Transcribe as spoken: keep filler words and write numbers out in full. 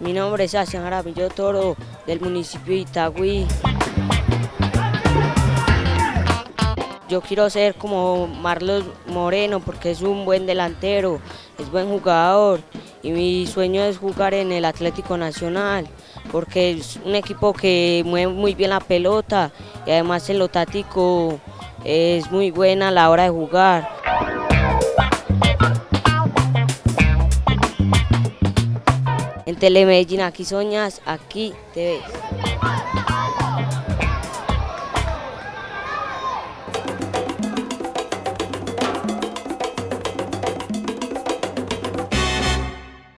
Mi nombre es Sebastián Jaramillo Toro, del municipio de Itagüí. Yo quiero ser como Marlos Moreno porque es un buen delantero, es buen jugador y mi sueño es jugar en el Atlético Nacional porque es un equipo que mueve muy bien la pelota y además en lo táctico es muy buena a la hora de jugar. En Telemedellín, aquí soñas, aquí te ves.